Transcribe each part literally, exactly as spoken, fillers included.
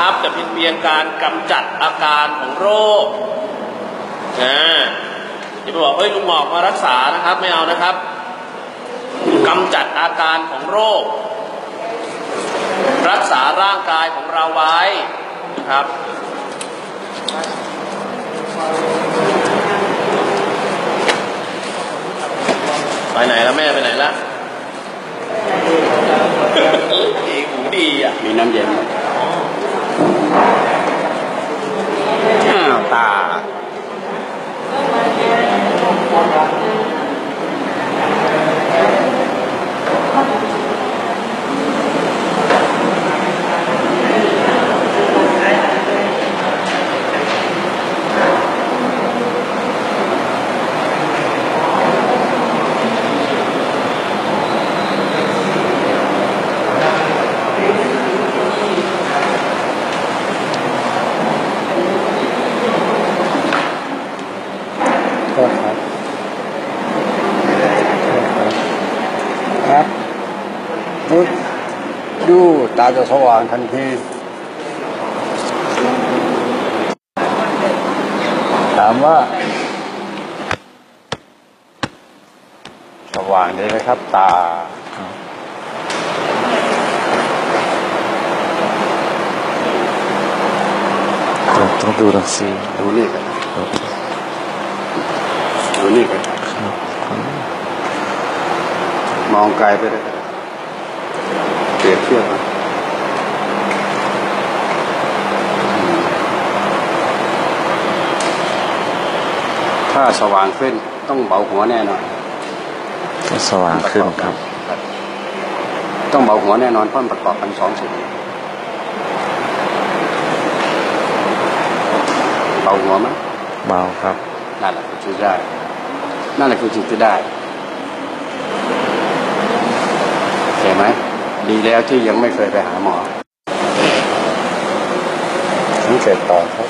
นะครับแต่เพียงเพียงการกำจัดอาการของโรคนะอย่าไปบอกเฮ้ยลุงหมอกมารักษานะครับไม่เอานะครับกำจัดอาการของโรครักษาร่างกายของเราไว้นะครับไปไหนแล้วแม่ไปไหนละดีหูดีอ่ะมีน้ำเย็นอ้าวตาครับดูตาจะสว่างทันทีถามว่าสว่างดีไหมครับตาต้องดูหนังสือดูนี่กันดูนี่กันมองไกลไปเลยเปรียบเทียบถ้าสว่างขึ้นต้องเบาหัวแน่นอนต้องสว่างขึ้นครับต้องเบาหัวแน่นอนเพราะประกอบกันสองสิ่งเบาหัวไหมเบาครับนั่นแหละคือจุดได้นั่นแหละคือจุดที่ได้เห็นไหมดีแล้วที่ยังไม่เคยไปหาหมอสังเกตต่อครับ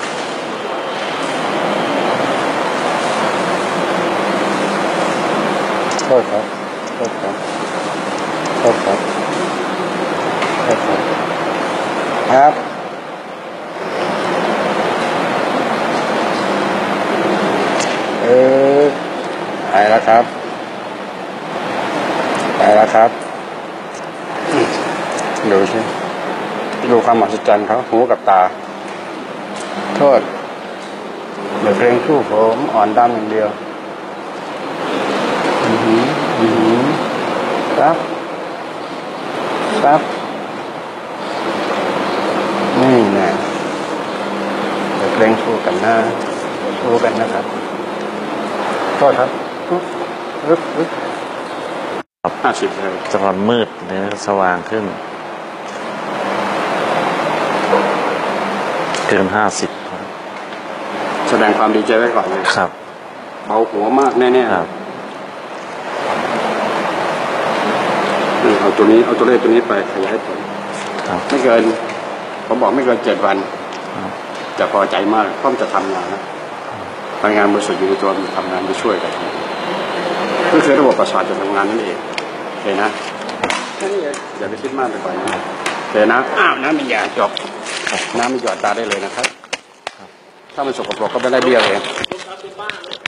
โทษครับโทษครับโทษครับโทษครับครับเออหายแล้วครับหายแล้วครับดูสิดูความมหัศจรรย์เขาหูกับตาโทษเดี๋ยวเพลงคู่ผมอ่อนดำอย่างเดียวอือหืออือหือครับครับนี่นะเดี๋ยวเพลงคู่กันนะคู่กันนะครับโทษครับปึ๊บปึ๊บปึ๊บห้าสิบเลยตอนมืดเนี่ยสว่างขึ้นเกินห้าสิบแสดงความดีใจไว้ก่อนเลยครับเบาหัวมากแน่ๆครับเอาตัวนี้เอาตัวเลขตัวนี้ไปขยายผลไม่เกินผมบอกไม่เกินเจ็ดวันจะพอใจมากเพราะมันจะทำงานนะพลังงานบริสุทธิ์อยู่ในตัวมันทำงานไปช่วยกันก็คือระบบประสาทจะทำงานนั่นเองโอเคนะแค่นี้เองอย่าไปคิดมากไปกว่านี้โอเคนะอ้าวน้ำมันหยาดจบน้ำมันหยอดตาได้เลยนะครับถ้ามันสกปรกก็ไม่ได้เบี้ยเอง